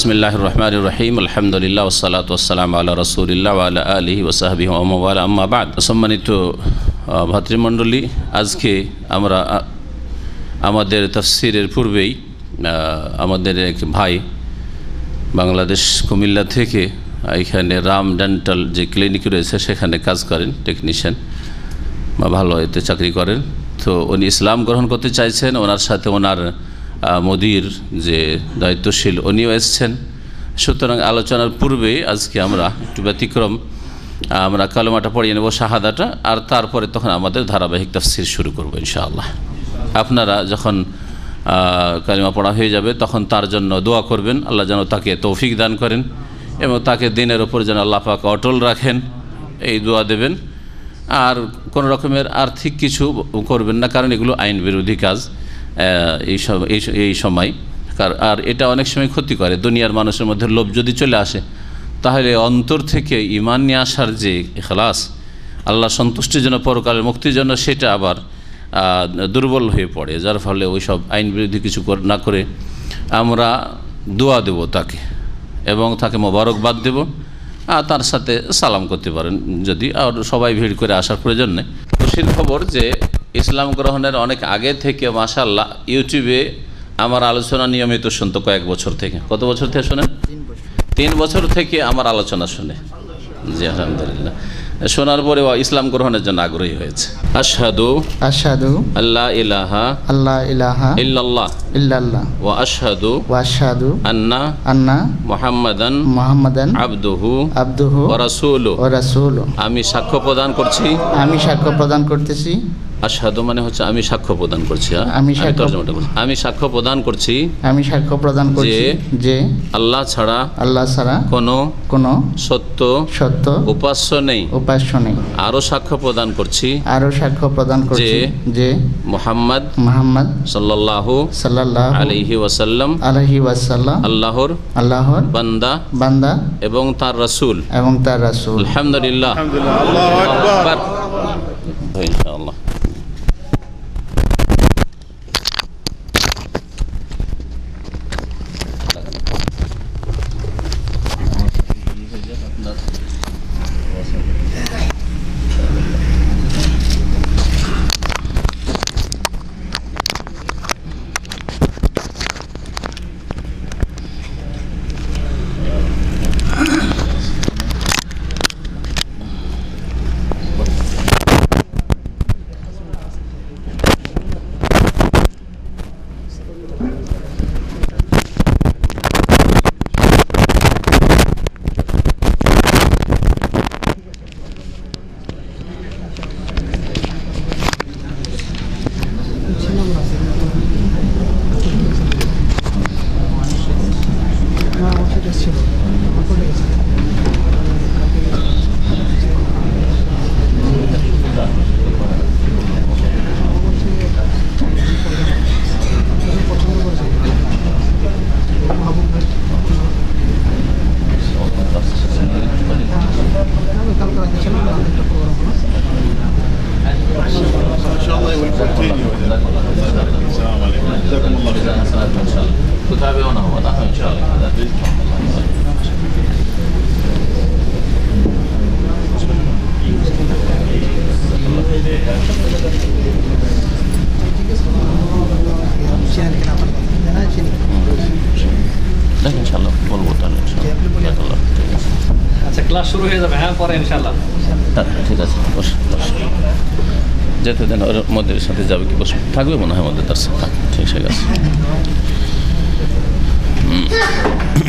বিসমিল্লাহির রহমানির রহিম আলহামদুলিল্লাহ ওয়াসসালাতু ওয়াসসালামু আলা রাসূলিল্লাহ ওয়া আলা আলিহি ওয়া সাহবিহি ওয়া মান ওয়ালা আম্মা বা'দ। সম্মানিত ভাতৃমণ্ডলী, আজকে আমরা আমাদের তাফসীরের পূর্বেই আমাদের এক ভাই বাংলাদেশ কুমিল্লা থেকে এখানে রাম ডেন্টাল যে ক্লিনিক রয়েছে সেখানে কাজ করেন, টেকনিশিয়ান বা ভালো এতে চাকরি করেন। তো উনি ইসলাম গ্রহণ করতে চাইছেন, ওনার সাথে ওনার মুদির যে দায়িত্বশীল উনিও এসছেন। সুতরাং আলোচনার পূর্বে আজকে আমরা একটু ব্যতিক্রম, আমরা কালেমাটা পড়িয়ে নেব, শাহাদাটা, আর তারপরে তখন আমাদের ধারাবাহিক তাফসীর শুরু করব ইনশাআল্লাহ। আপনারা যখন কালেমা পড়া হয়ে যাবে তখন তার জন্য দোয়া করবেন, আল্লাহ যেন তাকে তৌফিক দান করেন এবং তাকে দিনের ওপর যেন আল্লাহ পাক অটল রাখেন, এই দোয়া দেবেন। আর কোনো রকমের আর্থিক কিছু করবেন না, কারণ এগুলো আইন বিরোধী কাজ এই সময়। আর এটা অনেক সময় ক্ষতি করে। দুনিয়ার মানুষের মধ্যে লোভ যদি চলে আসে তাহলে অন্তর থেকে ঈমান নিয়ে আসার যে ইখলাস, আল্লাহ সন্তুষ্টির জন্য, পরকালের মুক্তির জন্য, সেটা আবার দুর্বল হয়ে পড়ে। যার ফলে ওই সব আইন বিরোধী কিছু না করে আমরা দোয়া দেব তাকে এবং তাকে মোবারকবাদ দেব, আর তার সাথে সালাম করতে পারেন যদি, আর সবাই ভিড় করে আসার প্রয়োজন নেই। খুশির খবর যে ইসলাম গ্রহণের অনেক আগে থেকে মাশাআল্লাহ ইউটিউবে আমার আলোচনা নিয়মিত শুনতো, কয়েক বছর থেকে। কত বছর থেকে শোনেন? 3 বছর থেকে আমার আলোচনা শুনে। জি আলহামদুলিল্লাহ। শোনার পরে ইসলাম গ্রহণের জন্য আগ্রহী হয়েছে। আশহাদু আল্লা ইলাহা ইল্লাল্লাহ ওয়া আশহাদু আন্না মুহাম্মাদান আবদুহু ওয়া রাসূলুহু। আমি সাক্ষ্য প্রদান করতেছি। আশহাদু মানে হচ্ছে আমি সাক্ষ্য প্রদান করছি। আমি সাক্ষ্য প্রদান করছি যে আল্লাহ ছাড়া কোনো সত্য উপাস্য নেই। আরো সাক্ষ্য প্রদান করছি যে মুহাম্মদ সাল্লাল্লাহু আলাইহি ওয়াসাল্লাম আল্লাহর বান্দা এবং তার রাসূল। আলহামদুলিল্লাহ। আল্লাহু আকবার। ইনশাআল্লাহ। ক্লাস শুরু হয়ে যাবে, হ্যাঁ, পরে ইনশাআল্লাহ। ঠিক আছে, যেতে দেন, ওর মধ্যে সাথে যাবে কি বসে থাকবে মনে হয় মধ্যে, তার সাথে ঠিক আছে।